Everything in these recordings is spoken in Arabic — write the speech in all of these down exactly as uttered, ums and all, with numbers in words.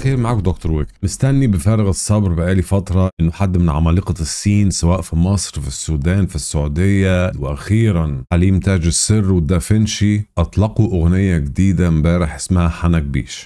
الخير، معاكم دكتور ويك. مستني بفارغ الصبر بقالي فترة انه حد من عمالقة الصين سواء في مصر، في السودان، في السعودية، واخيرا حليم تاج السر ودافنشي اطلقوا اغنية جديدة امبارح اسمها حنك بيش.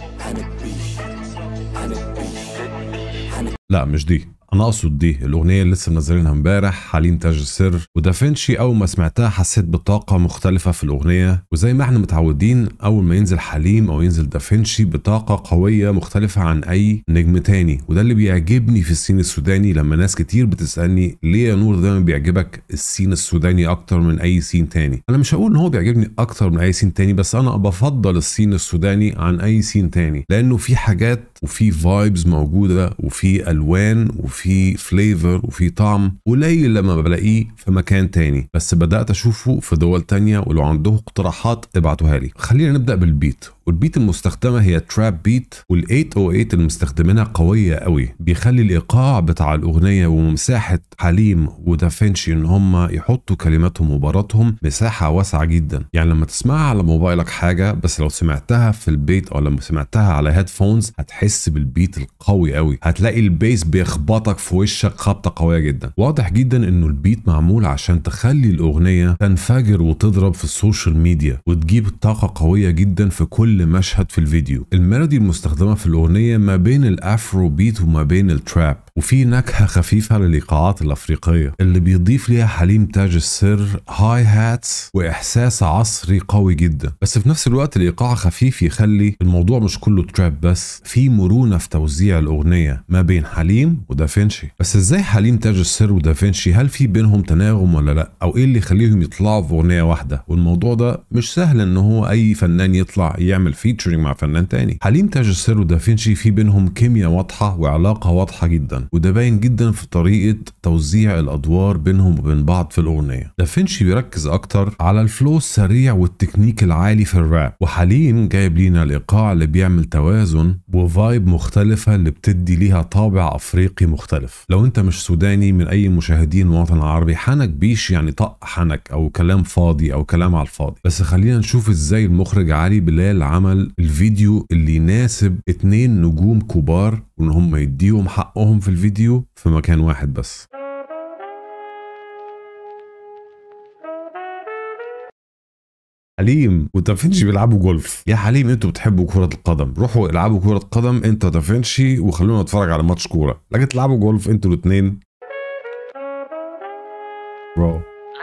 لا مش دي، انا اقصد دي الاغنيه اللي لسه منزلينها امبارح حليم تاج السر ودافنشي. اول ما سمعتها حسيت بطاقه مختلفه في الاغنيه، وزي ما احنا متعودين اول ما ينزل حليم او ينزل دافنشي بطاقه قويه مختلفه عن اي نجم تاني، وده اللي بيعجبني في السين السوداني. لما ناس كتير بتسالني ليه يا نور دايما بيعجبك السين السوداني اكتر من اي سين تاني، انا مش هقول ان هو بيعجبني اكتر من اي سين تاني، بس انا بفضل السين السوداني عن اي سين تاني لانه في حاجات وفي فايبز موجوده وفي الوان وفي في فليفر وفي طعم قليل لما بلاقيه في مكان تاني، بس بدأت أشوفه في دول تانية، ولو عنده اقتراحات ابعتوها لي. خلينا نبدأ بالبيت، والبيت المستخدمة هي تراب بيت، وال ثمانمية وثمانية المستخدمينها قوية قوي، بيخلي الإيقاع بتاع الأغنية ومساحة حليم ودافنشي إن هم يحطوا كلماتهم وباراتهم مساحة واسعة جدا. يعني لما تسمعها على موبايلك حاجة، بس لو سمعتها في البيت أو لما سمعتها على هيدفونز هتحس بالبيت القوي قوي، هتلاقي البيس بيخبطك في وشك خبطة قوية جدا. واضح جدا إنه البيت معمول عشان تخلي الأغنية تنفجر وتضرب في السوشيال ميديا وتجيب طاقة قوية جدا في كل مشهد في الفيديو. الميلودي المستخدمة في الأغنية ما بين الأفرو بيت وما بين التراب، وفي نكهة خفيفة للإيقاعات الأفريقية اللي بيضيف ليها حليم تاج السر هاي هاتس وإحساس عصري قوي جدا، بس في نفس الوقت الإيقاع خفيف يخلي الموضوع مش كله تراب بس، في مرونة في توزيع الأغنية ما بين حليم ودافنشي. بس إزاي حليم تاج السر ودافنشي؟ هل في بينهم تناغم ولا لأ؟ أو إيه اللي يخليهم يطلعوا في أغنية واحدة؟ والموضوع ده مش سهل إن هو أي فنان يطلع يعمل فيتشرنج مع فنان تاني. حليم تاج السر ودافنشي في بينهم كيمياء واضحة وعلاقة واضحة جدا، وده باين جدا في طريقة توزيع الأدوار بينهم وبين بعض في الأغنية. دافنشي بيركز أكتر على الفلو السريع والتكنيك العالي في الراب، وحليم جايب لينا الإيقاع اللي بيعمل توازن وفايب مختلفة اللي بتدي ليها طابع أفريقي مختلف. لو أنت مش سوداني من أي مشاهدين الوطن العربي، حنك بيش يعني طق حنك أو كلام فاضي أو كلام على الفاضي. بس خلينا نشوف إزاي المخرج علي بلال عمل الفيديو اللي يناسب اتنين نجوم كبار وإن هم يديهم حقهم في الفيديو في مكان واحد بس. حليم ودافنشي بيلعبوا جولف. يا حليم انتوا بتحبوا كرة القدم، روحوا العبوا كرة قدم انت ودافنشي وخلونا نتفرج على ماتش كورة، لكن تلعبوا جولف انتوا الاثنين برو.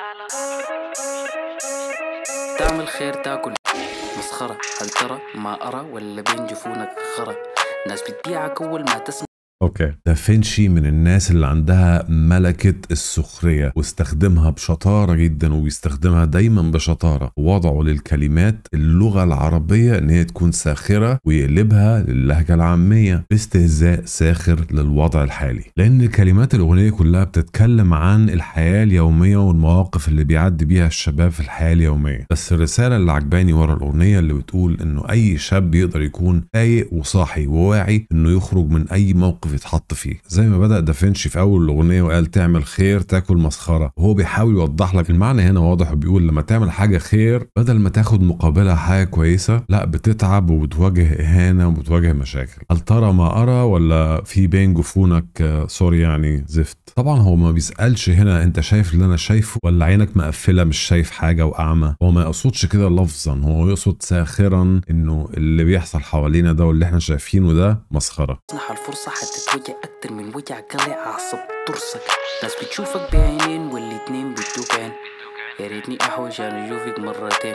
تعمل خير تاكل مسخرة، هل ترى ما أرى ولا بين جفونك خرى؟ ناس بتبيعك أول ما تسمع. اوكي، دافنشي من الناس اللي عندها ملكة السخرية واستخدمها بشطارة جدا، وبيستخدمها دايما بشطارة، ووضعه للكلمات اللغة العربية ان هي تكون ساخرة ويقلبها للهجة العامية باستهزاء ساخر للوضع الحالي، لان كلمات الاغنية كلها بتتكلم عن الحياة اليومية والمواقف اللي بيعدي بيها الشباب في الحياة اليومية. بس الرسالة اللي عجباني ورا الاغنية اللي بتقول انه اي شاب يقدر يكون فايق وصاحي وواعي انه يخرج من اي موقف يتحط فيه، زي ما بدأ دافنشي في اول الاغنيه وقال تعمل خير تاكل مسخره، وهو بيحاول يوضح لك المعنى هنا واضح، وبيقول لما تعمل حاجه خير بدل ما تاخد مقابلها حاجه كويسه، لا بتتعب وبتواجه اهانه وبتواجه مشاكل. هل ترى ما ارى ولا في بين جفونك سوري يعني زفت؟ طبعا هو ما بيسالش هنا انت شايف اللي انا شايفه ولا عينك مقفله مش شايف حاجه واعمى، هو ما يقصدش كده لفظا، هو يقصد ساخرا انه اللي بيحصل حوالينا ده واللي احنا شايفينه ده مسخره. تسنح الفرصة حتتوجع أكتر من وجع قلع أعصب ترسك، ناس بتشوفك بعينين والاتنين بيدوك عين، يا ريتني أحوج أنا أشوفك مرتين.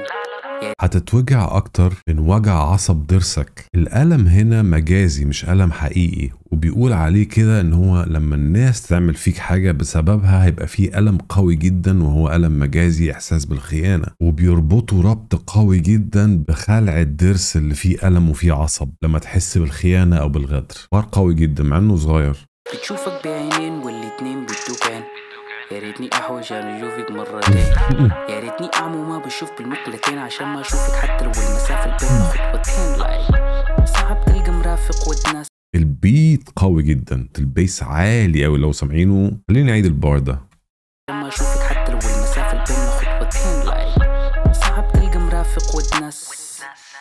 هتتوجع أكتر من وجع عصب ضرسك. الألم هنا مجازي مش ألم حقيقي، وبيقول عليه كده إن هو لما الناس تعمل فيك حاجة بسببها هيبقى فيه ألم قوي جدا، وهو ألم مجازي إحساس بالخيانة، وبيربطوا ربط قوي جدا بخلع الضرس اللي فيه ألم وفيه عصب لما تحس بالخيانة أو بالغدر. حوار قوي جدا مع إنه صغير. بتشوفك بعينين والاتنين بيدوك عين، يا ريتني احوج انا اشوفك مرتين، يا ريتني اعمى وما بشوف بالمقلتين عشان ما اشوفك حتى لو المسافه بيننا خطوتين. لايك صعب تلقى مرافق والناس. البيت قوي جدا، البيس عالي قوي لو سامعينه. خليني نعيد البار ده. عشان ما اشوفك حتى لو المسافه بيننا خطوتين. لايك صعب تلقى مرافق والناس.